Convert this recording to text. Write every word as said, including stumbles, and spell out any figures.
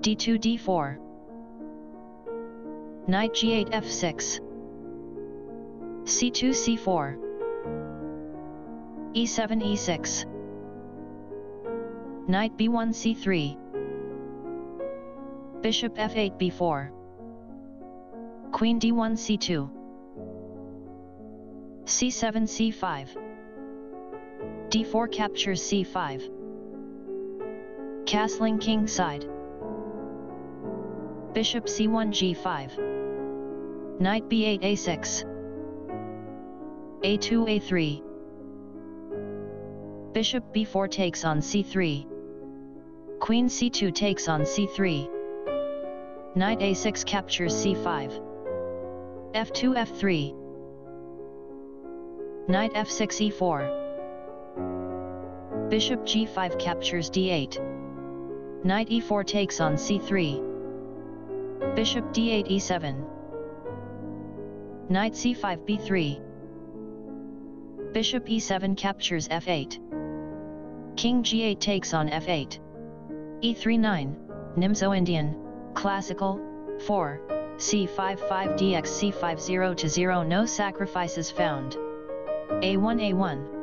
d two d four, knight g eight f six, c two c four, e seven e six, knight b one c three, bishop f eight b four, queen d one c two, c seven c five, d four captures c five, castling king side, bishop c one g five, knight b eight a six, a two a three, bishop b four takes on c three, queen c two takes on c three, knight a six captures c five, f two f three, knight f six e four, bishop g five captures d eight, knight e four takes on c three, bishop d eight e seven, knight c five b three, bishop e seven captures f eight, king g eight takes on f eight, e three nine, Nimzo-Indian, classical, four, c five five d x c five zero to zero, no sacrifices found, a one a one.